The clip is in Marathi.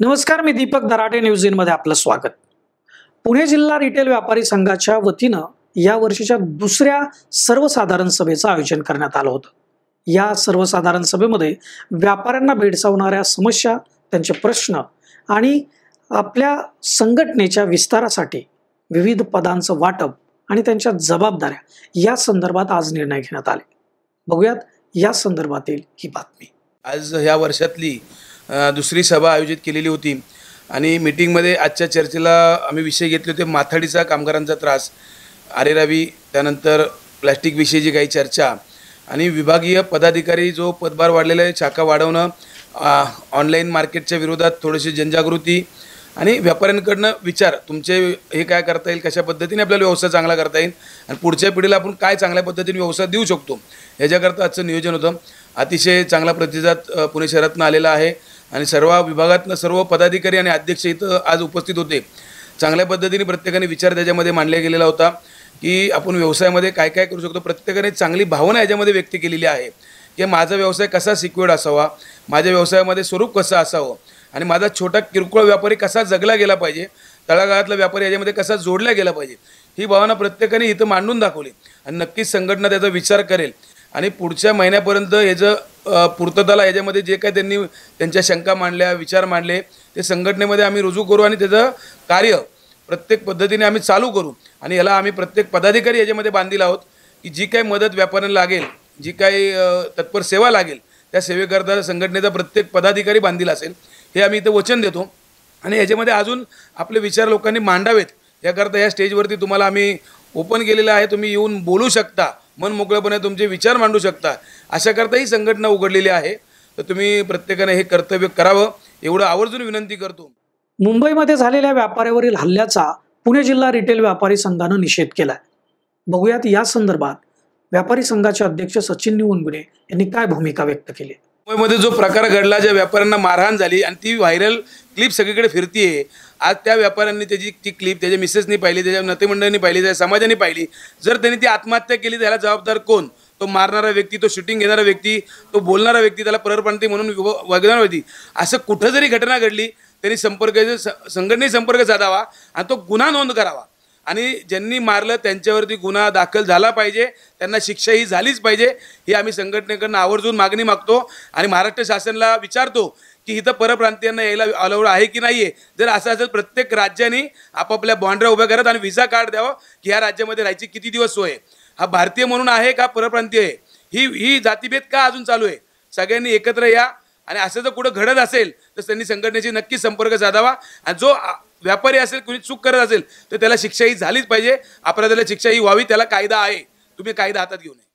नमस्कार, मी दीपक दराटे. न्यूज इन मध्ये आपलं स्वागत. पुणे जिल्हा रिटेल व्यापारी संघाच्या वतीनं या वर्षीच्या दुसऱ्या सर्वसाधारण सभेचं आयोजन करण्यात आलं होतं. या सर्वसाधारण सभेमध्ये व्यापाऱ्यांना भेडसावणाऱ्या समस्या, त्यांचे प्रश्न आणि आपल्या संघटनेच्या विस्तारासाठी विविध पदांचं वाटप आणि त्यांच्या जबाबदाऱ्या या संदर्भात आज निर्णय घेण्यात आले. बघूयात या संदर्भातील ही बातमी. आज ह्या वर्षातली दुसरी सभा आयोजित केलेली होती आणि मीटिंगमध्ये आजच्या चर्चेला आम्ही विषय घेतले होते माथाडीचा कामगारांचा त्रास, आरेरावी, त्यानंतर प्लॅस्टिकविषयीची काही चर्चा आणि विभागीय पदाधिकारी जो पदभार वाढलेला आहे शाखा वाढवणं, ऑनलाईन मार्केटच्या विरोधात थोडीशी जनजागृती आणि व्यापाऱ्यांकडनं विचार तुमचे हे काय करता येईल, कशा पद्धतीने आपल्याला व्यवसाय चांगला करता येईल आणि पुढच्या पिढीला आपण काय चांगल्या पद्धतीने व्यवसाय देऊ शकतो याच्याकरता आजचं नियोजन होतं. अतिशय चांगला प्रतिसाद पुणे शहरातून आलेला आहे आणि सर्व विभागातनं सर्व पदाधिकारी आणि अध्यक्ष इथं आज उपस्थित होते. चांगल्या पद्धतीने प्रत्येकाने विचार त्याच्यामध्ये मांडला गेलेला होता की आपण व्यवसायामध्ये काय काय करू शकतो. प्रत्येकाने चांगली भावना याच्यामध्ये व्यक्त केलेली आहे की माझा व्यवसाय कसा सिक्युअर्ड असावा, माझ्या व्यवसायामध्ये स्वरूप कसं असावं आणि माझा छोटा किरकोळ व्यापारी कसा जगला गेला पाहिजे, तळागाळातला व्यापारी याच्यामध्ये कसा जोडला गेला पाहिजे, ही भावना प्रत्येकाने इथं मांडून दाखवली आणि नक्कीच संघटना त्याचा विचार करेल आणि पुढच्या महिन्यापर्यंत याचं पूर्तताला याच्यामध्ये जे काय त्यांनी त्यांच्या शंका मांडल्या, विचार मांडले ते संघटनेमध्ये आम्ही रुजू करू आणि त्याचं कार्य प्रत्येक पद्धतीने आम्ही चालू करू आणि याला आम्ही प्रत्येक पदाधिकारी याच्यामध्ये बांधील आहोत की जी काही मदत व्यापाऱ्यांना लागेल, जी काही तत्पर सेवा लागेल त्या सेवेकरता संघटनेचा प्रत्येक पदाधिकारी बांधील असेल हे आम्ही इथं वचन देतो आणि याच्यामध्ये अजून आपले विचार लोकांनी मांडावेत याकरता या स्टेजवरती तुम्हाला आम्ही ओपन केलेलं आहे. तुम्ही येऊन बोलू शकता, मन मोकळेपणे तुमचे विचार मांडू शकता, अशाकरता ही संघटना उघडलेली आहे. तर तुम्ही प्रत्येकाने हे कर्तव्य करावं एवढं आवर्जून विनंती करतो. मुंबईमध्ये झालेल्या व्यापाऱ्यावरील हल्ल्याचा पुणे जिल्हा रिटेल व्यापारी संघानं निषेध केलाय. बघूयात या संदर्भात व्यापारी संघाचे अध्यक्ष सचिन निवनगुणे यांनी काय भूमिका व्यक्त केली. मुंबईमध्ये जो प्रकार घडला, ज्या व्यापाऱ्यांना मारहाण झाली आणि ती व्हायरल क्लिप सगळीकडे फिरतीये, आज त्या व्यापाऱ्यांनी ती क्लिप त्याच्या मिसेसनी पाहिली, त्याच्या नातेमंडळींनी पाहिली, त्याच्या समाजाने पाहिली. जर त्यांनी ती आत्महत्या केली त्याला जबाबदार कोण? तो मारणारा व्यक्ती, तो शूटिंग घेणारा व्यक्ती, तो बोलणारा व्यक्ती, त्याला परप्रांती म्हणून वागणारा व्यक्ती. असं कुठं जरी घटना घडली त्यांनी संघटनेने संपर्क साधावा आणि तो गुन्हा नोंद करावा आणि ज्यांनी मारलं त्यांच्यावरती गुन्हा दाखल झाला पाहिजे, त्यांना शिक्षा ही झालीच पाहिजे. ही आम्ही संघटनेकडून आवर्जून मागणी मागतो आणि महाराष्ट्र शासनाला विचारतो की इथं परप्रांतीयांना यायला अलाउड आहे की नाही आहे. जर असं असेल प्रत्येक राज्याने आपापल्या बाँड्र्या उभ्या करत आणि व्हिसा कार्ड द्यावं की ह्या राज्यामध्ये राहायची किती दिवस सोय आहे, हा भारतीय म्हणून आहे का परप्रांतीय आहे, ही जातीभेद का अजून चालू आहे. सगळ्यांनी एकत्र या आणि असं जर कुठं घडत असेल तर त्यांनी संघटनेशी नक्की संपर्क साधावा आणि जो व्यापारी असेल, कुणी चूक करत असेल तर त्याला शिक्षा ही झालीच पाहिजे. अपराधाला शिक्षा ही व्हावी, त्याला कायदा आहे. तुम्ही कायदा हातात घेऊ नये.